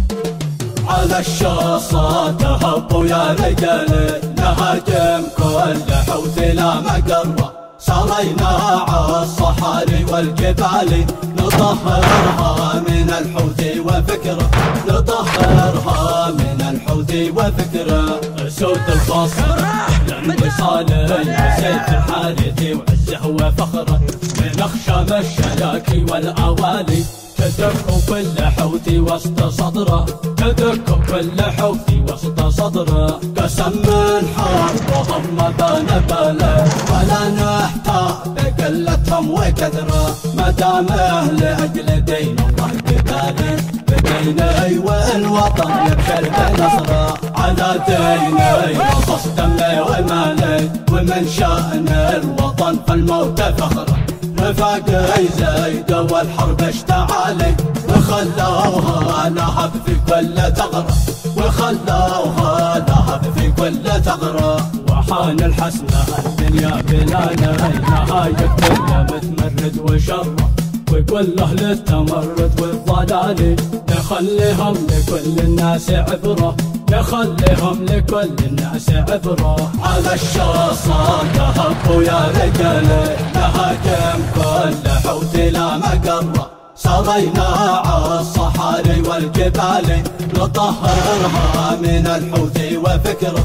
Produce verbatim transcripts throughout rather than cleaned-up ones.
على الشاصات هبوا يا رجال، نهاجم كل حوت لا مقر، سرينا على الصحاري والجبال، نطهرها من الحوت وفكره، نطهرها من الحوت وفكره. سود الخاصة الانفصالي وسيف الحارثي وعزه وفخره، من اخشم الشلاكي والاوالي، تدك كل حوتي وسط صدره، تدك كل حوتي وسط صدره. قسم من حربهم ما بان باله، ولا نحتاج بقلتهم وكثره، ما دامه لاجل دين الله قتالي، بديني والوطن يبشر بنصره، على ديني رصص دمي ومالي، ومن شأن الوطن فالموت فخره. رفاقي زايد والحرب اشتعالي، وخلوها لهب في كل ثغرة، وخلوها لهب في كل ثغرة. وحان الحسنة الدنيا بلانا، نهاية كل متمرد وشره، وكل اهل التمرد والضلال، نخليهم لكل الناس عبرة، نخليهم لكل الناس عبرة. على الشاصات هبوا يا رجال، نهاجم كل حوت لا مقر، سرينا على الصحاري والجبال، نطهرها من الحوت وفكره،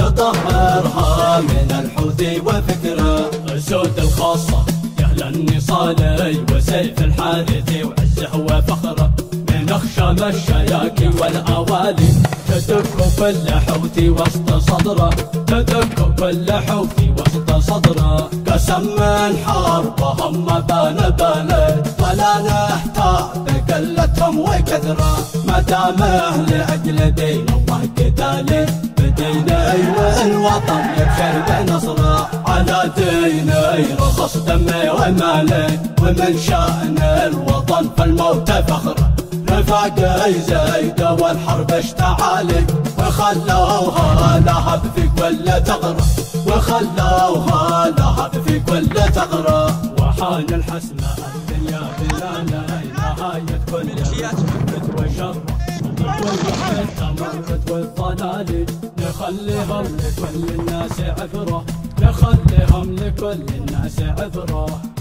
نطهرها من الحوت وفكره. سود الخاصة يا النصالي وسيف الحارثي وعزه وفخره، من اخشم الشياكي والاوالي، تدك كل حوتي وسط صدره، تدك كل حوتي وسط صدره. قسم من حربهم ما بان باله، ولا نحتاج بقلتهم وكثره، ما دامه لاجل دين الله قتالي، بديني والوطن يبشر بنصره، على ديني رصص دمي ومالي، ومن شأن الوطن فالموت فخره. رفاقي زايد والحرب اشتعالي، وخلوها لهب في كل ثغرة، وخلوها لهب في كل ثغرة. وحان الحسنة الدنيا بلانا، نهاية كل متمرد وشره، وكل التمرد والضلال، نخليهم لكل الناس عبرة، نخليهم لكل الناس عبرة.